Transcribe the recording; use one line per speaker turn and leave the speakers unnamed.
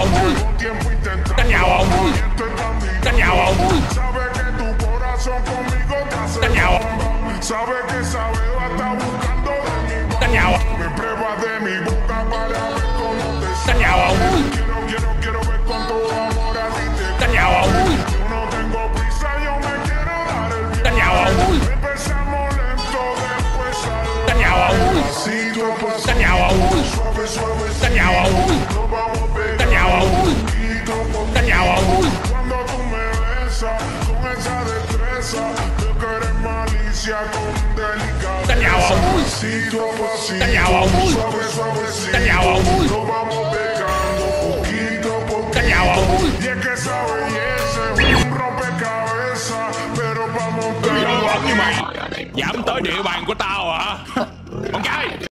Llevo tiempo intentando. Sabe que tu corazón conmigo te hace bomba. Sabe que esa beba está buscando de mi bomba. Me pruebas de mi boca para ver cómo te sabe. Quiero ver con tu amor a ti te cae. Yo no tengo prisa, yo me quiero dar el viaje. Empezamos lento, después salvaje. Pasito a pasito, suave, suave. Nos vamos pegando poquito a poquito. Cuando tú me besas con esa destreza, veo que eres malicia con delicadeza. Pasito a pasito, suave, suavecito. Nos vamos pegando poquito a poquito. Y es que esa belleza es un rompecabezas, pero vamos pegando.
Dám tới địa bàn của tao